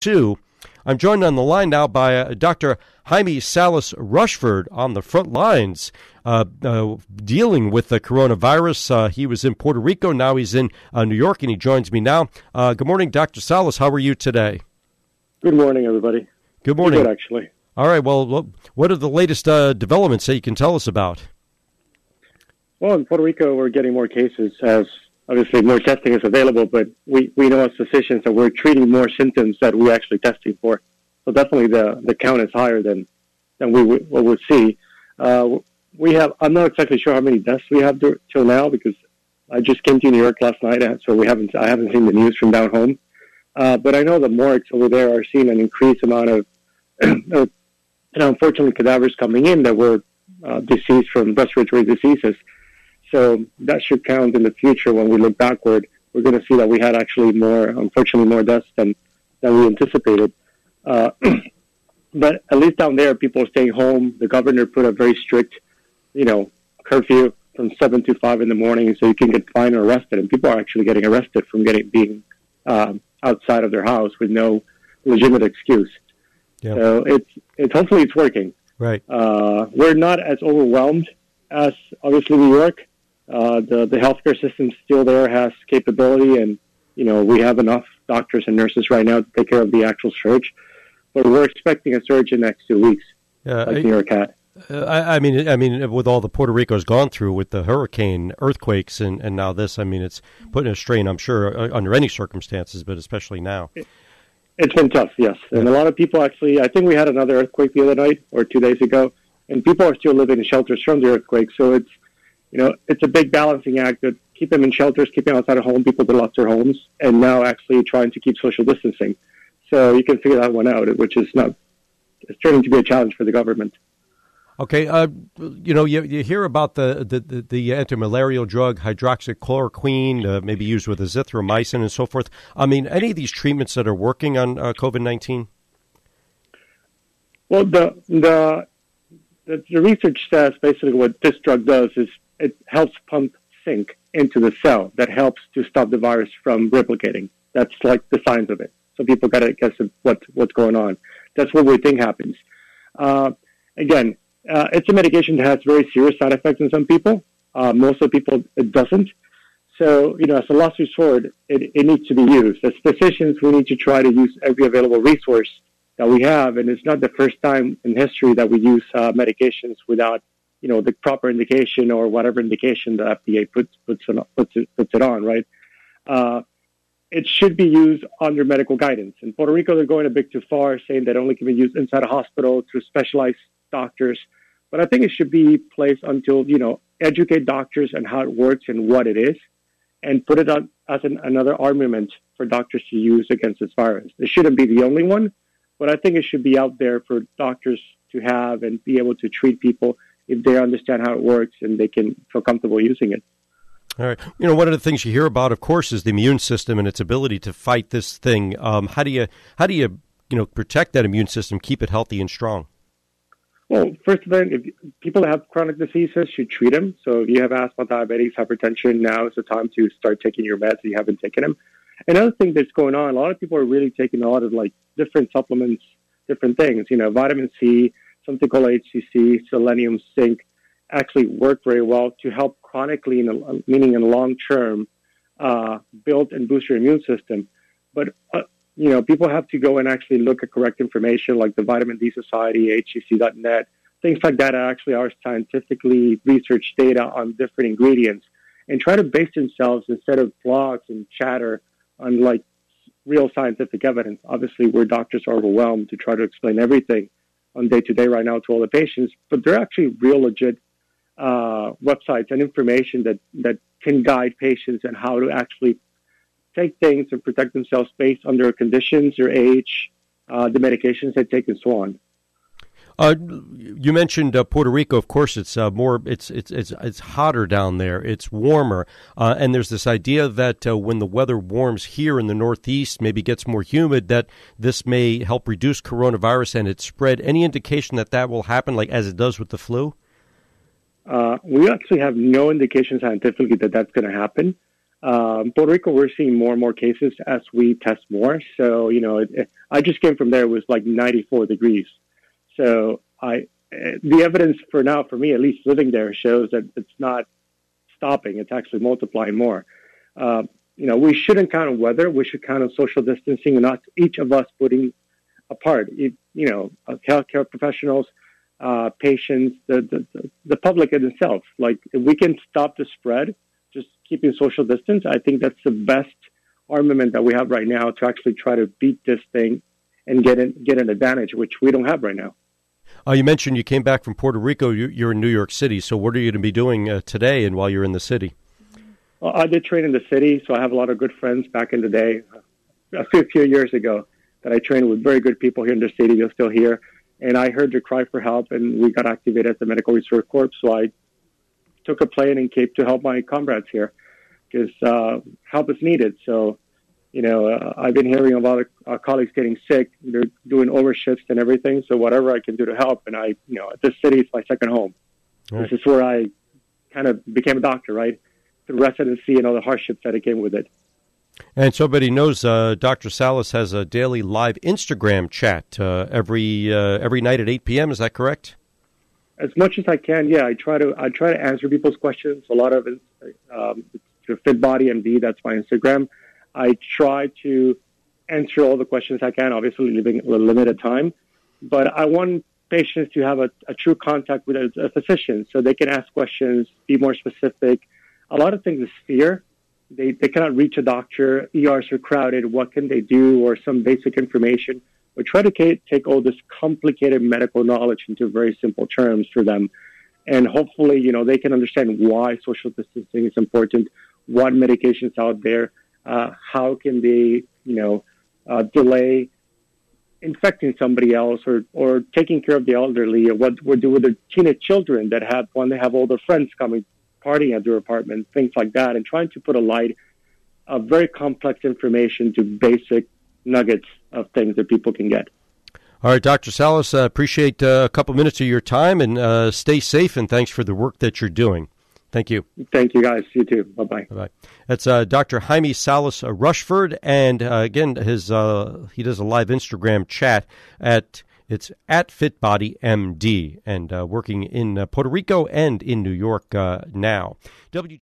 2. I'm joined on the line now by Dr. Jaime Salas Rushford on the front lines dealing with the coronavirus. He was in Puerto Rico. Now he's in New York, and he joins me now. Good morning, Dr. Salas. How are you today? Good morning, everybody. Good morning. Good, actually. All right. Well, what are the latest developments that you can tell us about? Well, in Puerto Rico, we're getting more cases as obviously more testing is available, but we know as physicians that we're treating more symptoms that we're actually testing for. So definitely the count is higher than we would see. We have, I'm not exactly sure how many deaths we have till now because I just came to New York last night, so I haven't seen the news from down home. But I know the morgues over there are seeing an increased amount of, unfortunately, cadavers coming in that were deceased from respiratory diseases. So that should count in the future when we look backward. We're going to see that we had actually unfortunately, more deaths than we anticipated. But at least down there, people are staying home. The governor put a very strict, curfew from 7 to 5 in the morning, so you can get fined or arrested. And people are actually getting arrested from being outside of their house with no legitimate excuse. Yeah. So hopefully it's working. Right. We're not as overwhelmed as obviously New York. The healthcare system still there has capability, and we have enough doctors and nurses right now to take care of the actual surge. But we're expecting a surge in the next 2 weeks, like New York had. I mean, with all the Puerto Rico's gone through with the hurricane, earthquakes, and now this, it's putting a strain, I'm sure, under any circumstances, but especially now. It's been tough, yes. And a lot of people actually, I think we had another earthquake the other night or 2 days ago, and people are still living in shelters from the earthquake. So it's, it's a big balancing act to keep them in shelters, keep them outside of home, people that lost their homes, and now actually trying to keep social distancing. So you can figure that one out, which is it's turning to be a challenge for the government. Okay, you hear about the anti-malarial drug hydroxychloroquine, maybe used with azithromycin and so forth. Any of these treatments that are working on COVID-19? Well, the research says basically what this drug does is it helps pump zinc into the cell that helps to stop the virus from replicating. That's like the science of it. So people got to guess what's going on. That's what we think happens. Again, it's a medication that has very serious side effects in some people. Most of the people, it doesn't. So, as a last resort, it needs to be used. As physicians, we need to try to use every available resource that we have. And it's not the first time in history that we use medications without, the proper indication or whatever indication the FDA puts it on, right? It should be used under medical guidance. In Puerto Rico, they're going a bit too far, saying that only can be used inside a hospital through specialized doctors. But I think it should be placed until, educate doctors on how it works and what it is, and put it on as another armament for doctors to use against this virus. It shouldn't be the only one, but I think it should be out there for doctors to have and be able to treat people if they understand how it works and they can feel comfortable using it. All right. One of the things you hear about, of course, is the immune system and its ability to fight this thing. How do you protect that immune system, keep it healthy and strong? Well, first of all, if people that have chronic diseases should treat them. So if you have asthma, diabetes, hypertension, now is the time to start taking your meds if you haven't taken them. Another thing that's going on, a lot of people are really taking a lot of different supplements, different things. Vitamin C, something called HCC, selenium, zinc, actually work very well to help chronically, meaning in the long term, build and boost your immune system. But people have to go and actually look at correct information like the Vitamin D Society, HCC.net, things like that actually are scientifically researched data on different ingredients and try to base themselves instead of blogs and chatter on real scientific evidence. Obviously, where doctors are overwhelmed to try to explain everything on day-to-day right now to all the patients, but they're actually real legit websites and information that can guide patients on how to actually take things and protect themselves based on their conditions, their age, the medications they take, and so on. You mentioned Puerto Rico. Of course, it's more. It's hotter down there. It's warmer, and there's this idea that when the weather warms here in the Northeast, maybe gets more humid, that this may help reduce coronavirus and its spread. Any indication that will happen, like as it does with the flu? We actually have no indication scientifically that that's going to happen. Puerto Rico, we're seeing more and more cases as we test more. So, I just came from there. It was like 94 degrees. So the evidence for now, for me, at least living there, shows that it's not stopping. It's actually multiplying more. We shouldn't count on weather. We should count on social distancing and not each of us putting apart. Healthcare professionals, patients, the public in itself. Like, if we can stop the spread, just keeping social distance, I think that's the best armament that we have right now to actually try to beat this thing and get an advantage, which we don't have right now. You mentioned you came back from Puerto Rico. You're in New York City. So what are you going to be doing today and while you're in the city? Well, I did train in the city, so I have a lot of good friends back in the day, a few years ago, that I trained with very good people here in the city. They're still here. And I heard their cry for help, and we got activated at the Medical Reserve Corps. So I took a plane and came to help my comrades here because help is needed. So, I've been hearing a lot of colleagues getting sick. They're doing overshifts and everything. So whatever I can do to help. And this city is my second home. Right. This is where I kind of became a doctor, right? The residency and all the hardships that came with it. And somebody knows Dr. Salas has a daily live Instagram chat every night at 8 p.m. Is that correct? As much as I can, yeah. I try to answer people's questions. A lot of it, FitBody MD, that's my Instagram. I try to answer all the questions I can, obviously leaving a limited time. But I want patients to have a true contact with a physician so they can ask questions, be more specific. A lot of things is fear. They cannot reach a doctor. ERs are crowded. What can they do? Or some basic information. We try to take all this complicated medical knowledge into very simple terms for them. And hopefully, they can understand why social distancing is important, what medications out there, how can they, delay infecting somebody else or taking care of the elderly, or what we do with the teenage children that have older friends coming, partying at their apartment, things like that, and trying to put a light of very complex information to basic nuggets of things that people can get. All right, Dr. Salas, appreciate a couple minutes of your time, and stay safe, and thanks for the work that you're doing. Thank you. Thank you, guys. You too. Bye-bye. Bye-bye. That's Dr. Jaime Salas Rushford, and again, he does a live Instagram chat it's at FitBodyMD, and working in Puerto Rico and in New York now.